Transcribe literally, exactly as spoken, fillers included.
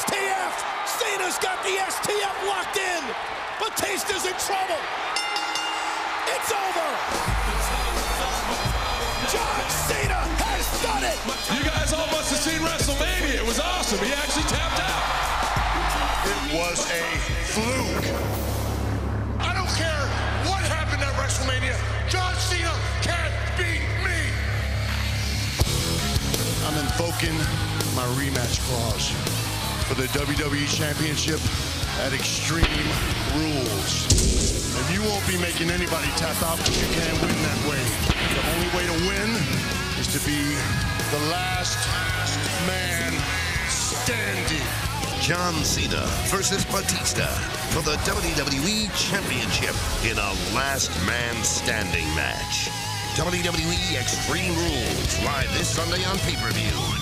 T F. Cena's got the S T F locked in. Batista's in trouble. It's over. John Cena has done it. You guys all must have seen WrestleMania. It was awesome. He actually tapped out. It was a fluke. I don't care what happened at WrestleMania. John Cena can't beat me. I'm invoking my rematch clause for the W W E Championship at Extreme Rules. And you won't be making anybody tap out because you can't win that way. The only way to win is to be the last man standing. John Cena versus Batista for the W W E Championship in a last man standing match. W W E Extreme Rules, live this Sunday on pay-per-view.